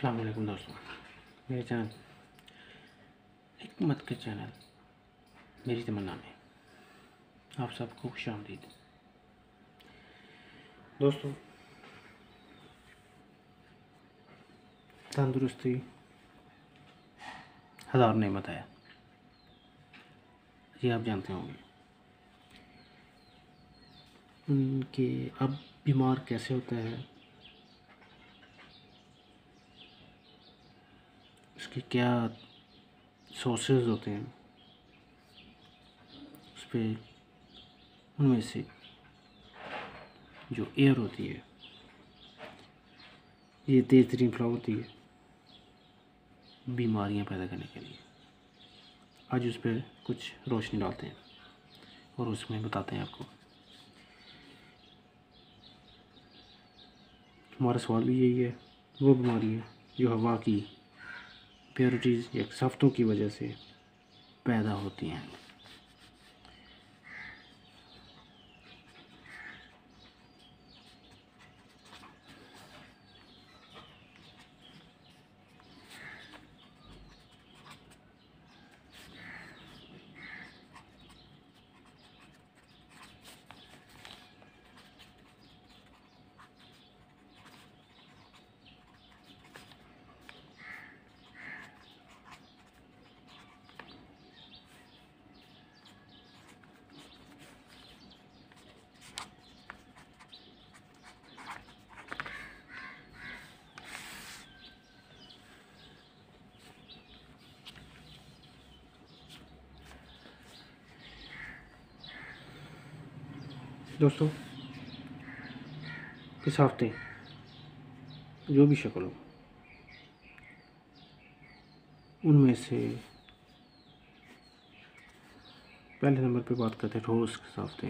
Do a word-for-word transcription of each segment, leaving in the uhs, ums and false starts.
अस्सलाम वालेकुम दोस्तों, मेरे चैनल हिकमत के चैनल मेरी तमन्ना में आप सबको खुश आमदीद। दोस्तों, तंदुरुस्ती हज़ार नेमत है, ये आप जानते होंगे। उनके अब बीमार कैसे होता है, उसके क्या सोर्सेज होते हैं, उस पर उनमें से जो एयर होती है ये तेज़ तरीन फ्लो होती है बीमारियां पैदा करने के लिए। आज उस पर कुछ रोशनी डालते हैं और उसमें बताते हैं आपको। हमारा सवाल भी यही है, वो बीमारी है जो हवा की प्योरिटीज़ या सख्तों की वजह से पैदा होती हैं। दोस्तों, इस हफ्ते जो भी शक्ल हो, उनमें से पहले नंबर पे बात करते हैं ठोस साफ्ते।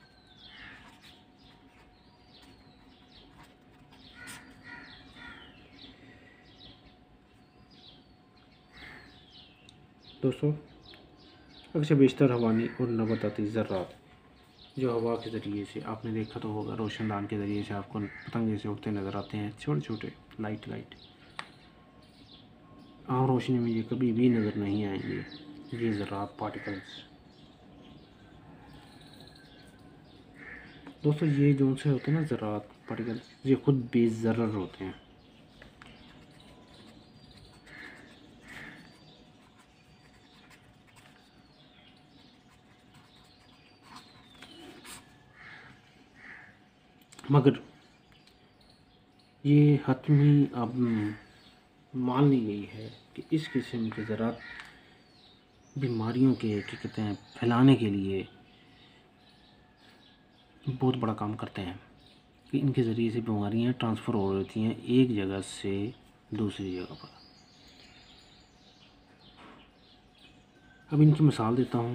दोस्तों, अक्सर बेशतर हवानी और नबाताती ज़र्रात जो हवा के ज़रिए से आपने देखा तो होगा, रोशनदान के ज़रिए से आपको पतंगे से उड़ते नज़र आते हैं, छोटे छोटे लाइट लाइट। आम रोशनी में ये कभी भी नज़र नहीं आएंगे, ये ज़र्रात पार्टिकल्स। दोस्तों, ये जो से होते हैं ना ज़र्रात पार्टिकल्स, ये खुद बेज़र्र होते हैं। मगर ये हतमी अब मान ली गई है कि इस किस्म के ज़रात बीमारियों के क्या कहते हैं फैलाने के लिए बहुत बड़ा काम करते हैं, कि इनके ज़रिए से बीमारियां ट्रांसफ़र हो रही हैं एक जगह से दूसरी जगह पर। अब इनकी मिसाल देता हूँ।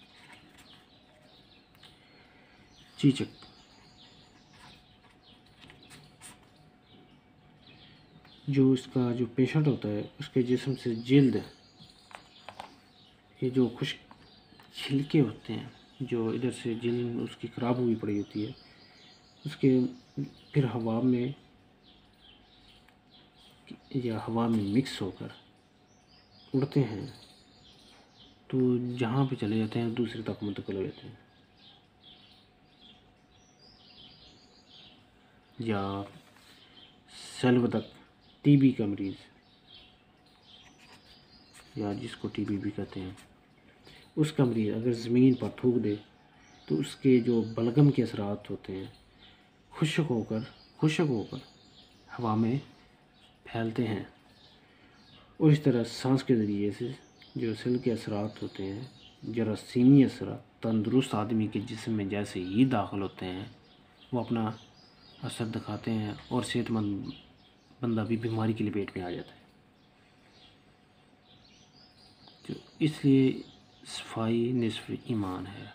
चीचक, जो इसका जो पेशेंट होता है उसके जिस्म से जिल्द, ये जो खुश्क छिलके होते हैं, जो इधर से जिल्द उसकी ख़राब हुई पड़ी होती है, उसके फिर हवा में या हवा में मिक्स होकर उड़ते हैं तो जहाँ पे चले जाते हैं दूसरे तक मुंतकिल हो जाते हैं। या सलबतक टीबी का मरीज़, या जिसको टीबी भी कहते हैं, उसका मरीज़ अगर ज़मीन पर थूक दे तो उसके जो बलगम के असरात होते हैं खुश्क होकर खुश्क होकर हवा में फैलते हैं। और इस तरह सांस के ज़रिए से जो सेल के असरात होते हैं, जरासीमी असरात तंदुरुस्त आदमी के जिस्म में जैसे ही दाखिल होते हैं वो अपना असर दिखाते हैं और सेहतमंद बंदा भी बीमारी की लपेट में आ जाता है। तो इसलिए सफाई निस्फ़ ईमान है।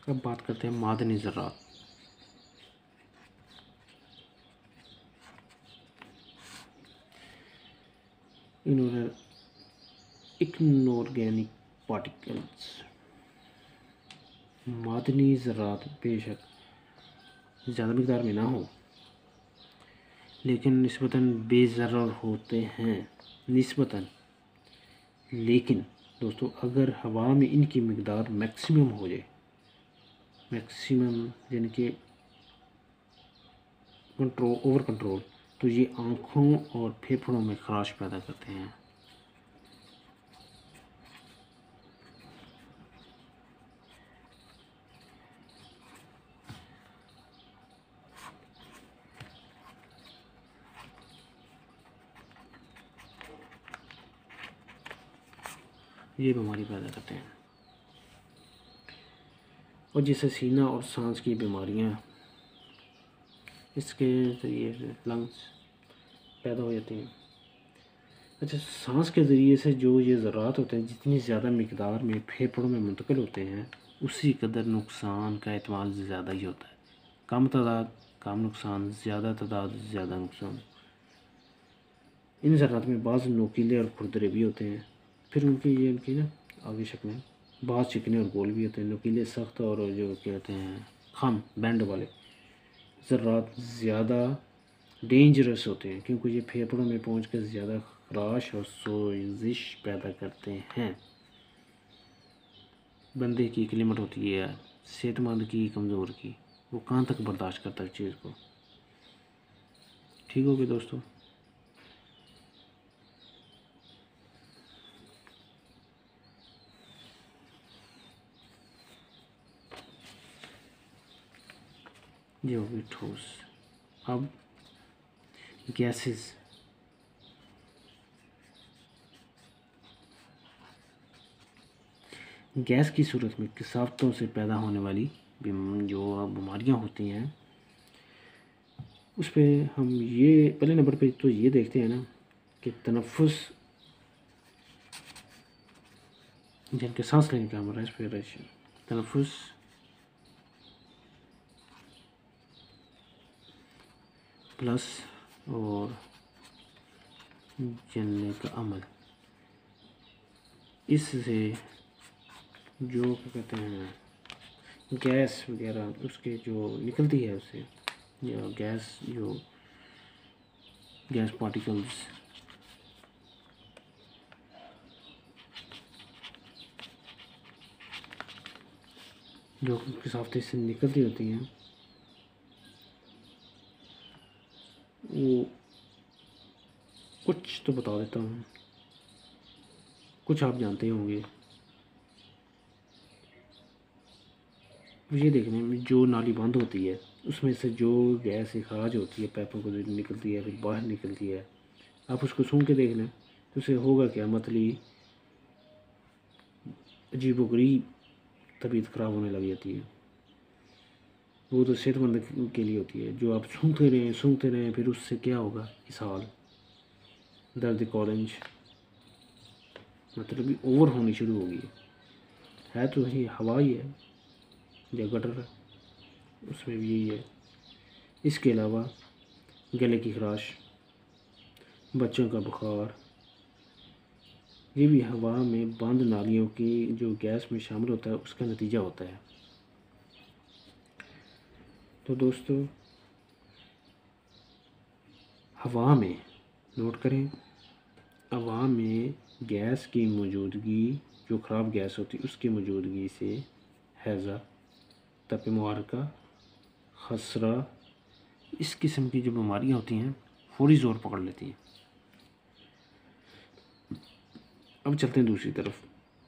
अब बात करते हैं मादनी ज़रात। इन्होंने इनऑर्गेनिक पार्टिकल्स, मादनी ज़रात बेशक ज़्यादा मिकदार में ना हो लेकिन निस्बतन बेज़रर होते हैं, निस्बतन। लेकिन दोस्तों अगर हवा में इनकी मिकदार मैक्सिमम हो जाए, मैक्सिमम यानी कि कंट्रोल, ओवर कंट्रोल, तो ये आँखों और फेफड़ों में खराश पैदा करते हैं। ये बीमारी पैदा करते हैं। और जैसे सीना और सांस की बीमारियां, इसके ज़रिए से लंग्स पैदा हो जाती हैं। अच्छा, सांस के ज़रिए से जो ये ज़रात होते हैं जितनी ज़्यादा मिकदार में फेफड़ों में मुंतकिल होते हैं उसी कदर नुकसान का एहतमाल ज़्यादा ही होता है। कम तादाद कम नुकसान, ज़्यादा तादाद ज़्यादा नुकसान। इन ज़रात में बाज़ नोकीले और खुरदरे भी होते हैं। फिर उनकी ये उनकी ना आगे शक्लें बाज़ चिकने और गोल भी होते हैं। नोकीले सख्त और जो कहते हैं खम बैंड वाले ज़रात ज़्यादा डेंजरस होते हैं क्योंकि ये फेफड़ों में पहुँच कर ज़्यादा खराश और सोजिश पैदा करते हैं। बंदे की एक लिमिट होती है, सेहतमंद की, कमज़ोर की, वो कहाँ तक बर्दाश्त करता है चीज़ को। ठीक हो गया दोस्तों। ये हो गई ठोस। अब गैसेस, गैस की सूरत में कसावतों से पैदा होने वाली जो बीमारियां होती हैं उस पर हम ये पहले नंबर पे तो ये देखते हैं ना कि तनफ़ुस, जिनके सांस लेने का हमारा रेस्पिरेशन, तनफ़ुस प्लस और जलने का अमल, इससे जो क्या कहते हैं गैस वगैरह उसके जो निकलती है उससे, या गैस जो गैस पार्टिकल्स जो कसावते से निकलती होती हैं वो कुछ तो बता देता हूँ, कुछ आप जानते होंगे। ये देखने में जो नाली बंद होती है उसमें से जो गैस इखराज होती है पाइपों को निकलती है फिर बाहर निकलती है, आप उसको सूंघ के देख लें तो उससे होगा क्या, मतलब अजीबोगरीब तबीयत ख़राब होने लग जाती है। वो तो सेहतमंद के लिए होती है। जो आप सूंघते रहें सूंघते रहें फिर उससे क्या होगा, इसहाल, दर्द कॉलेंज, मतलब ओवर होनी शुरू होगी। है तो वही हवा ही है या गटर, उसमें भी यही है। इसके अलावा गले की खराश, बच्चों का बुखार, ये भी हवा में बंद नालियों की जो गैस में शामिल होता है उसका नतीजा होता है। तो दोस्तों हवा में, नोट करें, हवा में गैस की मौजूदगी, जो ख़राब गैस होती है उसकी मौजूदगी से हैज़ा, तप मुहारका, खसरा, इस किस्म की जो बीमारियां होती हैं फौरी ज़ोर पकड़ लेती हैं। अब चलते हैं दूसरी तरफ।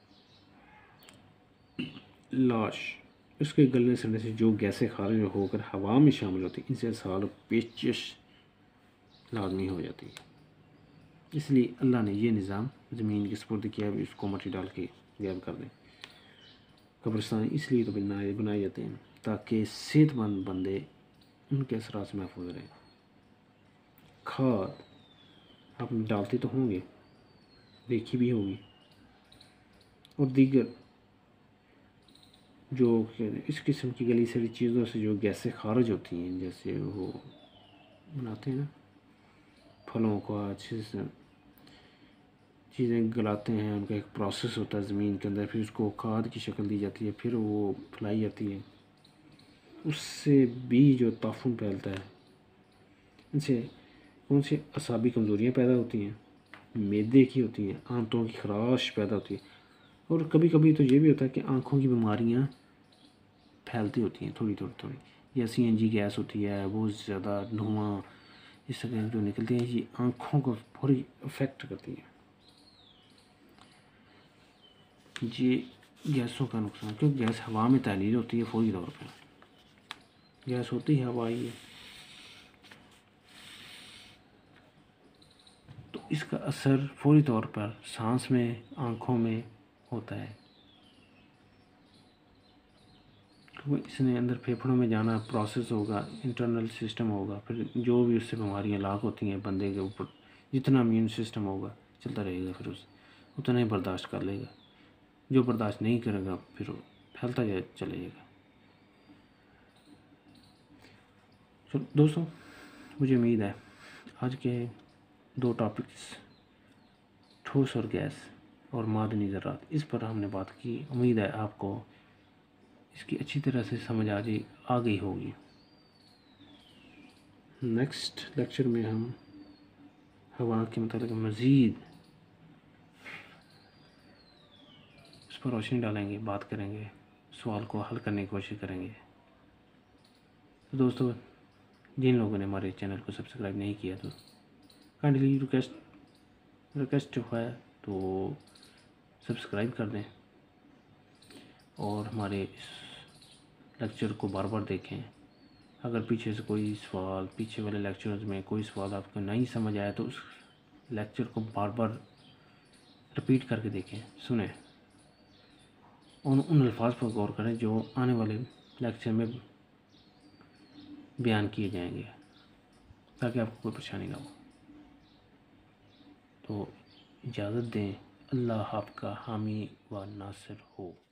लाश, उसके गलने सड़ने से जो गैसें खारिज होकर हवा में शामिल होती हैं इनसे साल पेचश लाजमी हो जाती है। इसलिए अल्लाह ने ये निज़ाम ज़मीन के सुपुर्द किया, भी उसको मट्टी डाल के गायब कर दें। कब्रिस्तान इसलिए तो बनाए बनाए जाते हैं ताकि सेहतमंद बंदे उनके असरात से महफूज रहें। खाद आप डालते तो होंगे, देखी भी होगी, और दीगर जो इस किस्म की गली सड़ी चीज़ों से जो गैसें खारिज होती हैं, जैसे वो बनाते हैं ना फलों को अच्छे से चीज़ें गलाते हैं, उनका एक प्रोसेस होता है ज़मीन के अंदर, फिर उसको खाद की शक्ल दी जाती है, फिर वो फैलाई जाती है, उससे भी जो ताफुन फैलता है, इनसे कौन सी असाबी कमज़ोरियाँ पैदा होती हैं, मैदे की होती हैं, आंतों की खराश पैदा होती है, और कभी कभी तो ये भी होता है कि आँखों की बीमारियाँ फैलती होती हैं थोड़ी थोड़ी थोड़ी, या सी एन जी गैस होती है, बहुत ज़्यादा धुआँ इस तरह जो निकलती हैं, ये आँखों को पूरी अफेक्ट करती हैं। ये गैसों का नुकसान, क्योंकि गैस हवा में तहलील होती है फौरी तौर पर, गैस होती है हवा ही है, तो इसका असर फौरी तौर पर सांस में, आँखों में होता है, क्योंकि इसने अंदर फेफड़ों में जाना प्रोसेस होगा, इंटरनल सिस्टम होगा, फिर जो भी उससे बीमारियाँ लाक होती हैं बंदे के ऊपर, जितना इम्यून सिस्टम होगा चलता रहेगा, फिर उस उतना ही बर्दाश्त कर लेगा, जो बर्दाश्त नहीं करेगा फिर वो फैलता जाए चलेगा। चलो दोस्तों, मुझे उम्मीद है आज के दो टॉपिक्स, ठोस और गैस और मादनी ज़रात, इस पर हमने बात की। उम्मीद है आपको इसकी अच्छी तरह से समझ आ गई आ गई होगी। नेक्स्ट लेक्चर में हम हवा के मतलब मज़ीद उस पर रोशनी डालेंगे, बात करेंगे, सवाल को हल करने की कोशिश करेंगे। तो दोस्तों, जिन लोगों ने हमारे चैनल को सब्सक्राइब नहीं किया तो काइंडली रिक्वेस्ट रिक्वेस्ट है तो सब्सक्राइब कर दें, और हमारे इस लेक्चर को बार बार देखें। अगर पीछे से कोई सवाल, पीछे वाले लेक्चर्स में कोई सवाल आपको नहीं समझ आया तो उस लेक्चर को बार बार रिपीट करके देखें, सुने, उन उन अल्फाज पर गौर करें जो आने वाले लेक्चर में बयान किए जाएंगे, ताकि आपको कोई परेशानी ना हो। तो इजाज़त दें, अल्लाह आपका हामी व नासिर हो।